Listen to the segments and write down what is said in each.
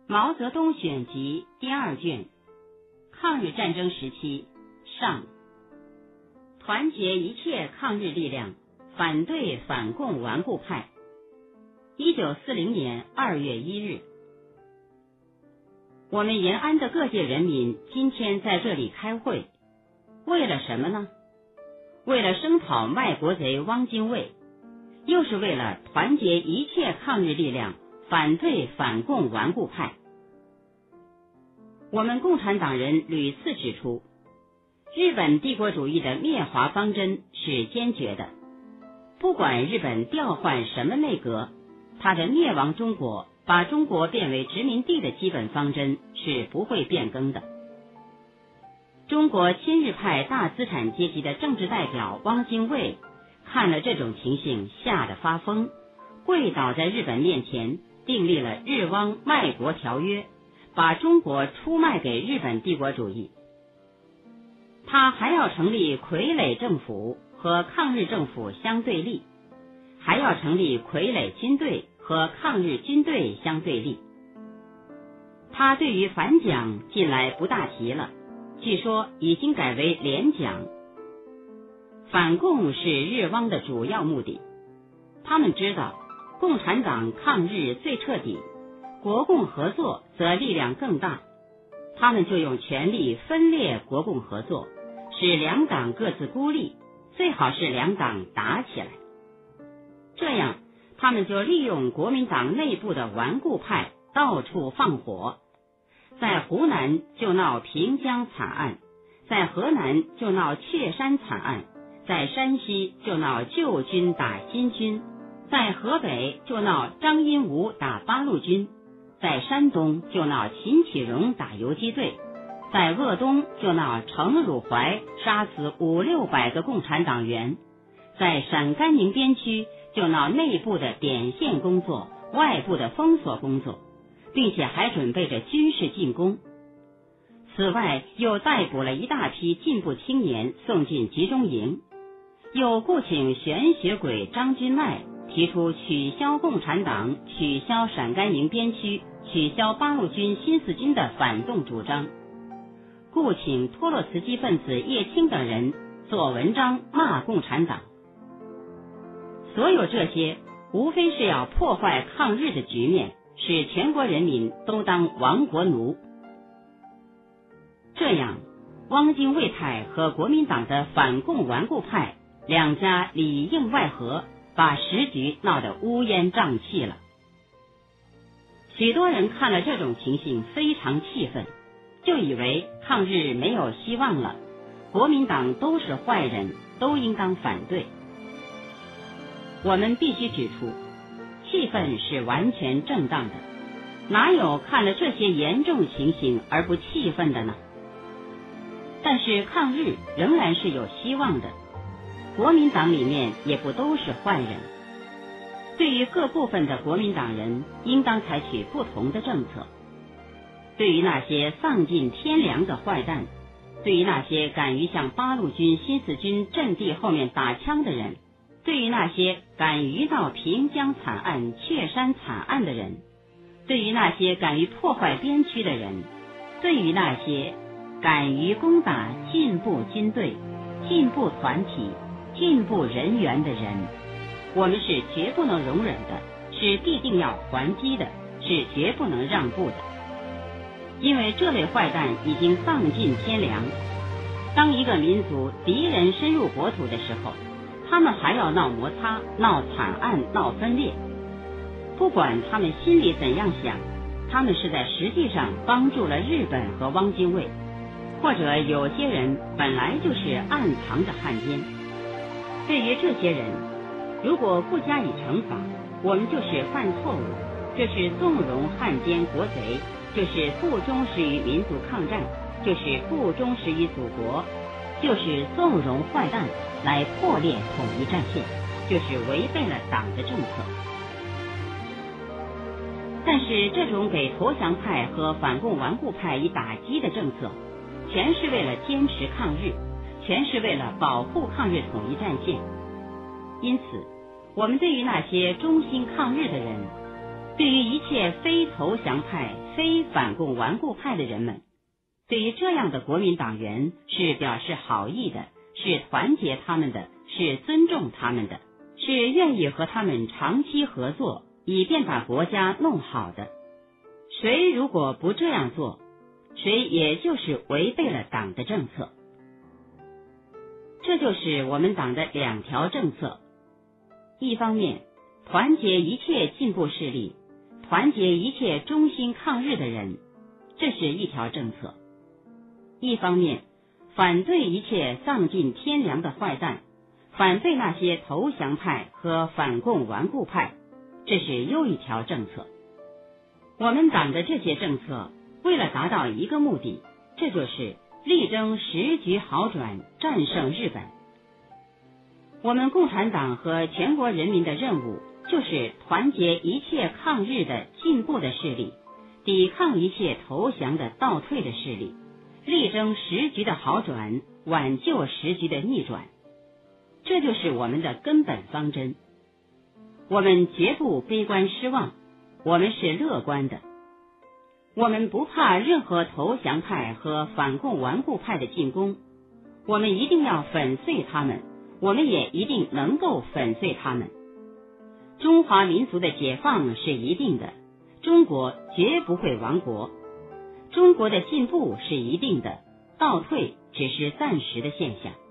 毛泽东选集第2卷，抗日战争时期上。团结一切抗日力量，反对反共顽固派。1940年2月1日，我们延安的各界人民今天在这里开会，为了什么呢？为了声讨卖国贼汪精卫，又是为了团结一切抗日力量，反对反共顽固派。我们共产党人屡次指出，日本帝国主义的灭华方针是坚决的，不管日本调换什么内阁，它的灭亡中国，把中国变为殖民地的基本方针是不会变更的。中国亲日派大资产阶级的政治代表汪精卫看了这种情形，吓得发疯，跪倒在日本面前，订立了日汪卖国条约，把中国出卖给日本帝国主义。他还要成立傀儡政府和抗日政府相对立，还要成立傀儡军队和抗日军队相对立。他对于反蒋近来不大提了，据说已经改为联蒋。反共是日汪的主要目的，他们知道共产党抗日最彻底，国共合作则力量更大，他们就用权力分裂国共合作，使两党各自孤立，最好是两党打起来。这样他们就利用国民党内部的顽固派到处放火，在湖南就闹平江惨案，在河南就闹确山惨案，在山西就闹旧军打新军，在河北就闹张荫吾打八路军，在山东就闹秦启荣打游击队，在鄂东就闹程汝怀杀死500-600个共产党员，在陕甘宁边区就闹内部的点线工作，外部的封锁工作，并且还准备着军事进攻。此外又逮捕了一大批进步青年送进集中营，又雇请玄学鬼张君迈提出取消共产党、取消陕甘宁边区、取消八路军新四军的反动主张，雇请托洛茨基分子叶青等人做文章骂共产党。所有这些无非是要破坏抗日的局面，使全国人民都当亡国奴。这样汪精卫派和国民党的反共顽固派两家里应外合，把时局闹得乌烟瘴气了。许多人看了这种情形非常气愤，就以为抗日没有希望了，国民党都是坏人，都应当反对。我们必须指出，气愤是完全正当的，哪有看了这些严重情形而不气愤的呢？但是抗日仍然是有希望的，国民党里面也不都是坏人。对于各部分的国民党人，应当采取不同的政策。对于那些丧尽天良的坏蛋，对于那些敢于向八路军新四军阵地后面打枪的人，对于那些敢于闹平江惨案、确山惨案的人，对于那些敢于破坏边区的人，对于那些敢于攻打进步军队、进步团体、进步人员的人，我们是绝不能容忍的，是必定要还击的，是绝不能让步的。因为这类坏蛋已经丧尽天良，当一个民族敌人深入国土的时候，他们还要闹摩擦、闹惨案、闹分裂。不管他们心里怎样想，他们是在实际上帮助了日本和汪精卫，或者有些人本来就是暗藏着汉奸。对于这些人，如果不加以惩罚，我们就是犯错误，就是纵容汉奸国贼，就是不忠实于民族抗战，就是不忠实于祖国，就是纵容坏蛋来破裂统一战线，就是违背了党的政策。但是这种给投降派和反共顽固派以打击的政策，全是为了坚持抗日，全是为了保护抗日统一战线。因此我们对于那些忠心抗日的人， 对于一切非投降派、非反共顽固派的人们，对于这样的国民党员是表示好意的，是团结他们的，是尊重他们的，是愿意和他们长期合作，以便把国家弄好的。谁如果不这样做，谁也就是违背了党的政策。这就是我们党的2条政策：一方面，团结一切进步势力，团结一切忠心抗日的人，这是一条政策；一方面，反对一切丧尽天良的坏蛋，反对那些投降派和反共顽固派，这是又一条政策。我们党的这些政策为了达到一个目的，这就是力争时局好转，战胜日本。我们共产党和全国人民的任务就是团结一切抗日的进步的势力，抵抗一切投降的倒退的势力，力争时局的好转，挽救时局的逆转。这就是我们的根本方针。我们绝不悲观失望，我们是乐观的。我们不怕任何投降派和反共顽固派的进攻，我们一定要粉碎他们，我们也一定能够粉碎他们。中华民族的解放是一定的，中国绝不会亡国。中国的进步是一定的，倒退只是暂时的现象。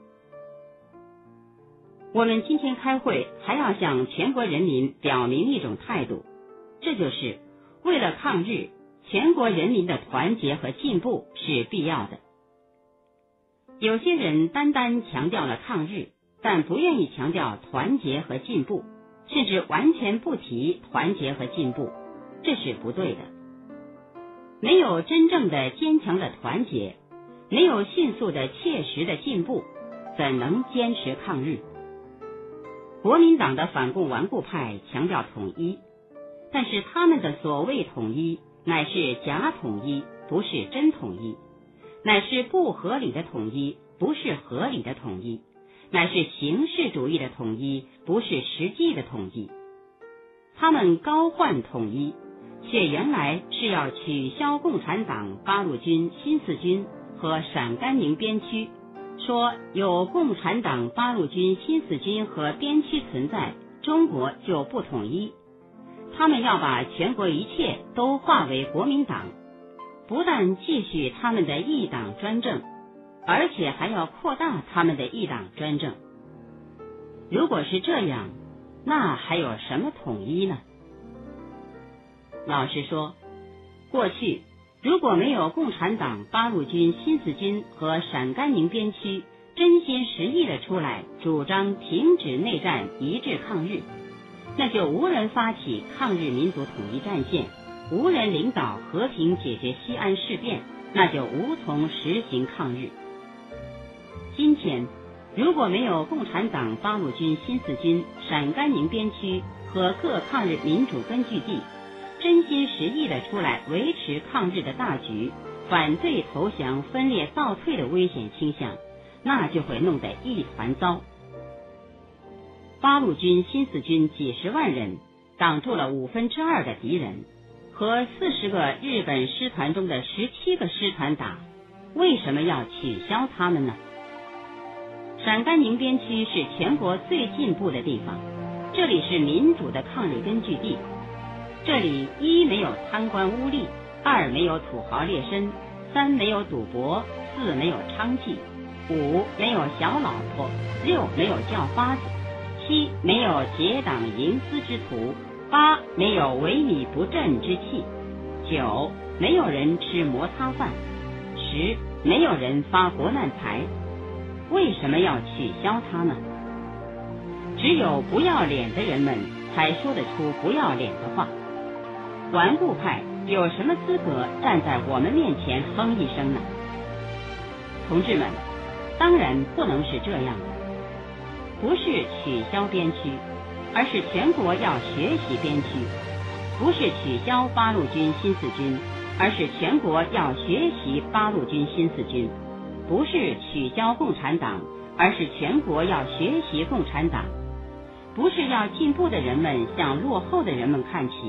我们今天开会还要向全国人民表明一种态度，这就是为了抗日，全国人民的团结和进步是必要的。有些人单单强调了抗日，但不愿意强调团结和进步，甚至完全不提团结和进步，这是不对的。没有真正的坚强的团结，没有迅速的切实的进步，怎能坚持抗日？国民党的反共顽固派强调统一，但是他们的所谓统一乃是假统一，不是真统一，乃是不合理的统一，不是合理的统一，乃是形式主义的统一，不是实际的统一。他们高唤统一，却原来是要取消共产党八路军新四军和陕甘宁边区，说有共产党八路军新四军和边区存在，中国就不统一。他们要把全国一切都化为国民党，不但继续他们的一党专政，而且还要扩大他们的一党专政。如果是这样，那还有什么统一呢？老实说，过去如果没有共产党八路军新四军和陕甘宁边区真心实意的出来主张停止内战，一致抗日，那就无人发起抗日民族统一战线，无人领导和平解决西安事变，那就无从实行抗日。今天如果没有共产党八路军新四军、陕甘宁边区和各抗日民主根据地真心实意的出来维持抗日的大局，反对投降分裂倒退的危险倾向，那就会弄得一团糟。八路军新四军几十万人挡住了2/5的敌人，和40个日本师团中的17个师团打，为什么要取消他们呢？陕甘宁边区是全国最进步的地方，这里是民主的抗日根据地，这里1没有贪官污吏，2没有土豪劣绅，3没有赌博，4没有娼妓，5没有小老婆，6没有叫花子，7没有结党营私之徒，8没有萎靡不振之气，9没有人吃摩擦饭，10没有人发国难财。为什么要取消它呢？只有不要脸的人们才说得出不要脸的话。顽固派有什么资格站在我们面前哼一声呢？同志们，当然不能是这样的，不是取消边区，而是全国要学习边区；不是取消八路军新四军，而是全国要学习八路军新四军；不是取消共产党，而是全国要学习共产党；不是要进步的人们向落后的人们看齐，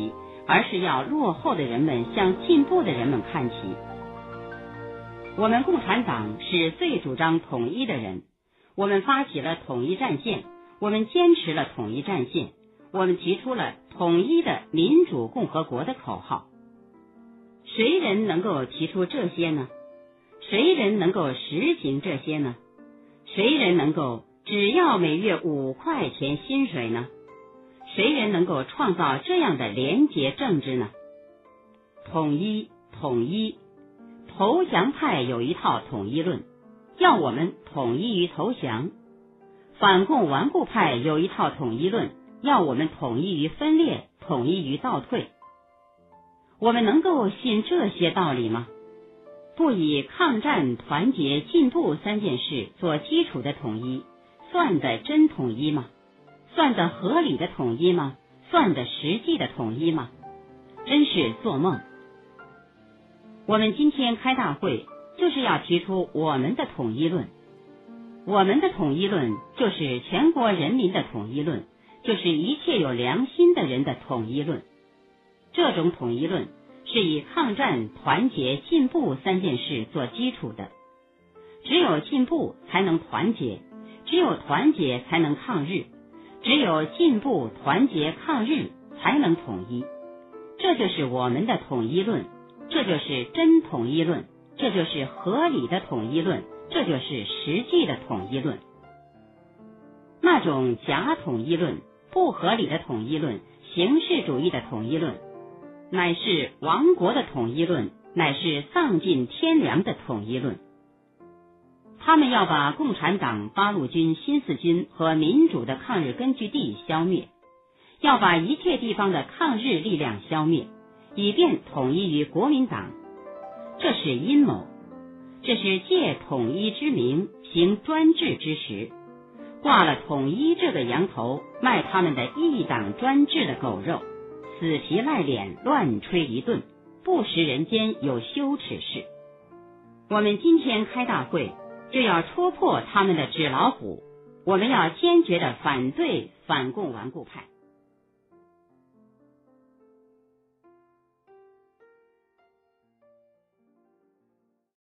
而是要落后的人们向进步的人们看齐。我们共产党是最主张统一的人，我们发起了统一战线，我们坚持了统一战线，我们提出了统一的民主共和国的口号。谁人能够提出这些呢？谁人能够实行这些呢？谁人能够只要每月5块钱薪水呢？谁人能够创造这样的廉洁政治呢？统一，统一。投降派有一套统一论，要我们统一于投降；反共顽固派有一套统一论，要我们统一于分裂，统一于倒退。我们能够信这些道理吗？不以抗战、团结、进步3件事做基础的统一，算得真统一吗？算得合理的统一吗？算得实际的统一吗？真是做梦。我们今天开大会，就是要提出我们的统一论。我们的统一论就是全国人民的统一论，就是一切有良心的人的统一论。这种统一论是以抗战、团结、进步3件事做基础的。只有进步才能团结，只有团结才能抗日，只有进步、团结、抗日才能统一。这就是我们的统一论，这就是真统一论，这就是合理的统一论，这就是实际的统一论。那种假统一论、不合理的统一论、形式主义的统一论，乃是亡国的统一论，乃是丧尽天良的统一论。他们要把共产党、八路军、新四军和民主的抗日根据地消灭，要把一切地方的抗日力量消灭，以便统一于国民党。这是阴谋，这是借统一之名行专制之实，挂了统一这个羊头，卖他们的一党专制的狗肉，死皮赖脸乱吹一顿，不食人间有羞耻事。我们今天开大会，就要戳破他们的纸老虎，我们要坚决地反对反共顽固派。